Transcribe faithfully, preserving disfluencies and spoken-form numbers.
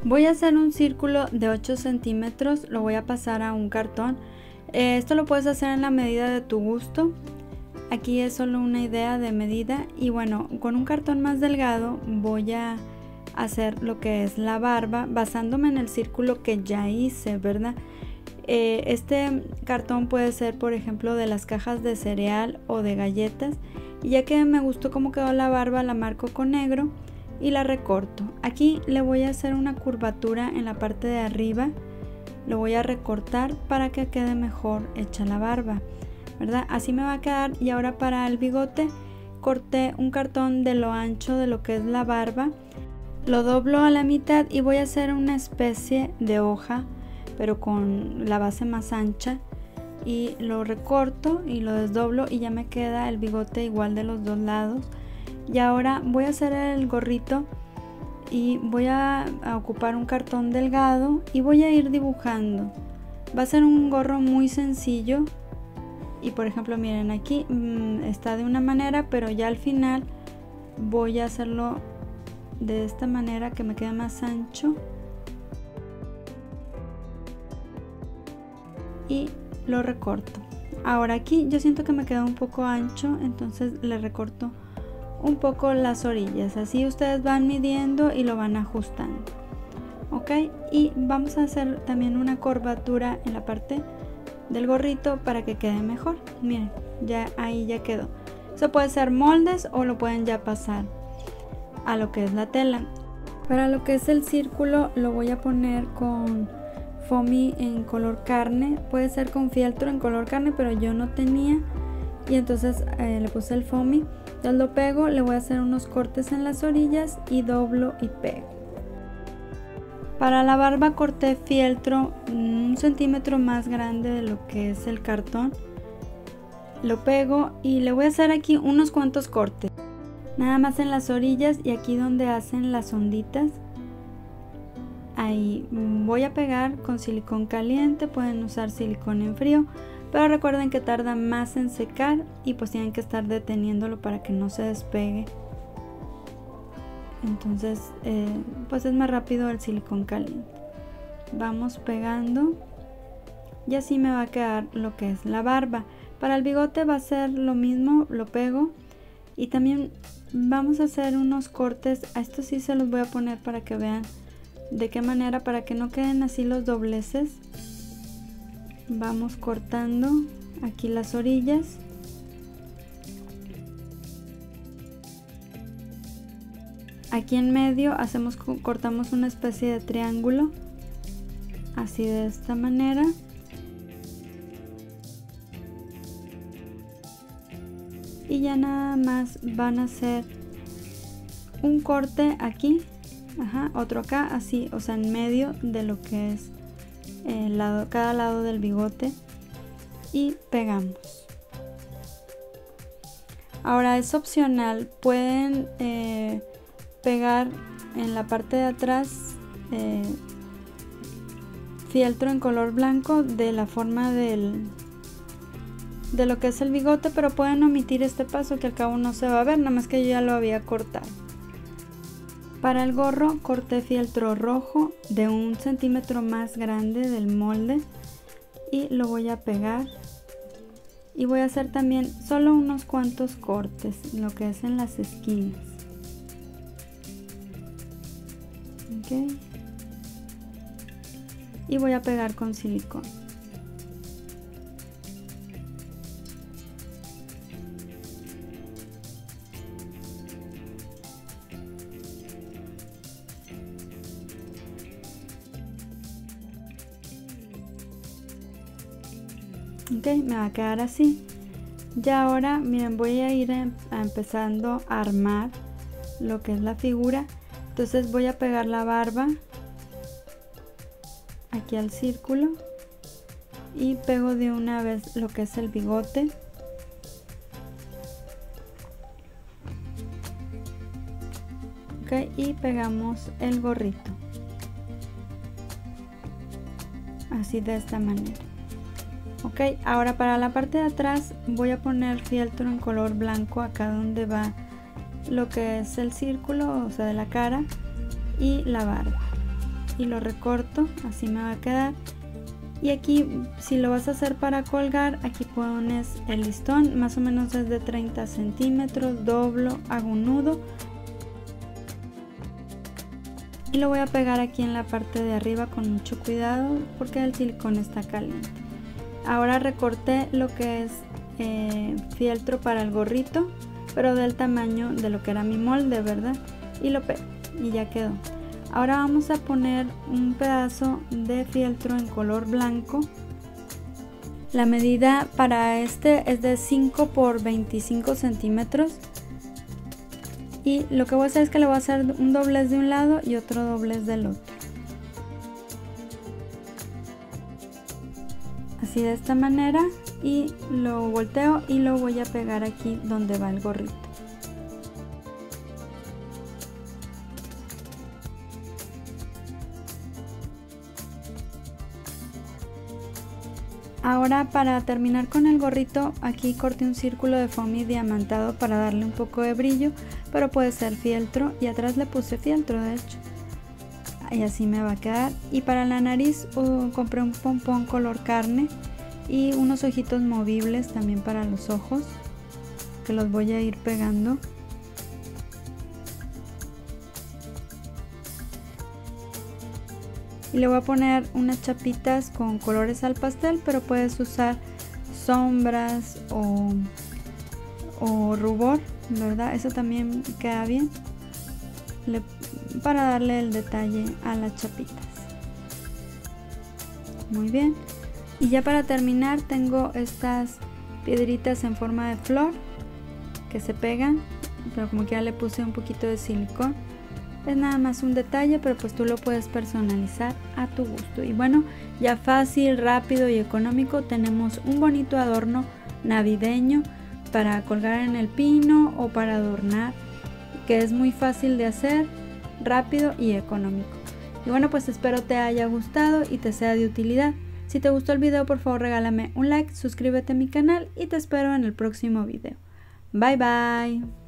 Voy a hacer un círculo de ocho centímetros, lo voy a pasar a un cartón. Eh, esto lo puedes hacer en la medida de tu gusto. Aquí es solo una idea de medida y bueno, con un cartón más delgado voy a hacer lo que es la barba basándome en el círculo que ya hice, ¿verdad? Eh, este cartón puede ser, por ejemplo, de las cajas de cereal o de galletas, y ya que me gustó cómo quedó la barba, la marco con negro y la recorto. Aquí le voy a hacer una curvatura en la parte de arriba, lo voy a recortar para que quede mejor hecha la barba, ¿verdad? Así me va a quedar. Y ahora para el bigote corté un cartón de lo ancho de lo que es la barba, lo doblo a la mitad y voy a hacer una especie de hoja pero con la base más ancha, y lo recorto y lo desdoblo y ya me queda el bigote igual de los dos lados. Y ahora voy a hacer el gorrito y voy a, a ocupar un cartón delgado y voy a ir dibujando. Va a ser un gorro muy sencillo y por ejemplo miren aquí mmm, está de una manera, pero ya al final voy a hacerlo de esta manera que me quede más ancho y lo recorto. Ahora aquí yo siento que me queda un poco ancho, entonces le recorto un poco las orillas. Así ustedes van midiendo y lo van ajustando, ok. Y vamos a hacer también una curvatura en la parte del gorrito para que quede mejor. Miren, ya ahí ya quedó. Eso puede ser moldes o lo pueden ya pasar a lo que es la tela. Para lo que es el círculo lo voy a poner con foamy en color carne, puede ser con fieltro en color carne, pero yo no tenía y entonces eh, le puse el foamy. Entonces lo pego, le voy a hacer unos cortes en las orillas y doblo y pego. Para la barba corté fieltro un centímetro más grande de lo que es el cartón, lo pego y le voy a hacer aquí unos cuantos cortes, nada más en las orillas y aquí donde hacen las onditas. Ahí voy a pegar con silicón caliente, pueden usar silicón en frío, pero recuerden que tarda más en secar y pues tienen que estar deteniéndolo para que no se despegue. Entonces eh, pues es más rápido el silicón caliente. Vamos pegando y así me va a quedar lo que es la barba. Para el bigote va a ser lo mismo, lo pego y también vamos a hacer unos cortes. A esto sí se los voy a poner para que vean de qué manera, para que no queden así los dobleces. Vamos cortando aquí las orillas aquí en medio hacemos cortamos una especie de triángulo así de esta manera y ya nada más van a hacer un corte aquí. Ajá, otro acá, así, o sea, en medio de lo que es el lado, cada lado del bigote y pegamos. Ahora es opcional, pueden eh, pegar en la parte de atrás eh, fieltro en color blanco de la forma del, de lo que es el bigote, pero pueden omitir este paso que al cabo no se va a ver, nada más que yo ya lo había cortado. Para el gorro corté fieltro rojo de un centímetro más grande del molde y lo voy a pegar y voy a hacer también solo unos cuantos cortes, lo que es en las esquinas. Okay. Y voy a pegar con silicón. Ok, me va a quedar así. Ya ahora miren, voy a ir a, a empezando a armar lo que es la figura. Entonces voy a pegar la barba aquí al círculo y pego de una vez lo que es el bigote. Ok, y pegamos el gorrito así de esta manera. Ok, ahora para la parte de atrás voy a poner fieltro en color blanco acá donde va lo que es el círculo, o sea de la cara y la barba. y lo recorto, así me va a quedar. Y aquí, si lo vas a hacer para colgar, aquí pones el listón, más o menos es de treinta centímetros, doblo, hago un nudo y lo voy a pegar aquí en la parte de arriba con mucho cuidado porque el silicón está caliente. Ahora recorté lo que es eh, fieltro para el gorrito, pero del tamaño de lo que era mi molde, ¿verdad? Y lo pego y ya quedó. Ahora vamos a poner un pedazo de fieltro en color blanco. La medida para este es de cinco por veinticinco centímetros. Y lo que voy a hacer es que le voy a hacer un doblez de un lado y otro doblez del otro. Así de esta manera, y lo volteo y lo voy a pegar aquí donde va el gorrito. Ahora, para terminar con el gorrito, aquí corté un círculo de foamy diamantado para darle un poco de brillo, pero puede ser fieltro, y atrás le puse fieltro de hecho. Y así me va a quedar. Y para la nariz uh, compré un pompón color carne y unos ojitos movibles también para los ojos, que los voy a ir pegando. Y le voy a poner unas chapitas con colores al pastel, pero puedes usar sombras o, o rubor, ¿verdad? Eso también queda bien le, para darle el detalle a las chapitas. Muy bien. Y ya para terminar tengo estas piedritas en forma de flor que se pegan, pero como que ya le puse un poquito de silicón. Es nada más un detalle, pero pues tú lo puedes personalizar a tu gusto. Y bueno, ya fácil, rápido y económico tenemos un bonito adorno navideño para colgar en el pino o para adornar, que es muy fácil de hacer, rápido y económico. Y bueno, pues espero te haya gustado y te sea de utilidad. Si te gustó el video, por favor regálame un like, suscríbete a mi canal y te espero en el próximo video. Bye bye.